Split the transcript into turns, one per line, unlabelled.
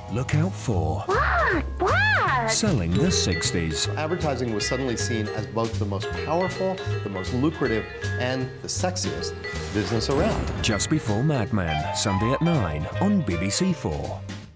look out for
What?
selling the 60s.
Advertising was suddenly seen as both the most powerful, the most lucrative, and the sexiest business around.
Just before Mad Men, Sunday at 9 on BBC 4.